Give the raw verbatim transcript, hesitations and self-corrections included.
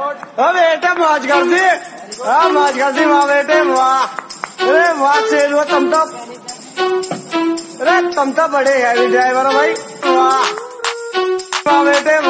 ओ बेटे मौज कर दी, हाँ मौज कर दी वाह बेटे वाह। अरे वाह चेल वो तुम तो, अरे तुम तो बड़े हैवी ड्राइवर हो भाई वाह वाह बेटे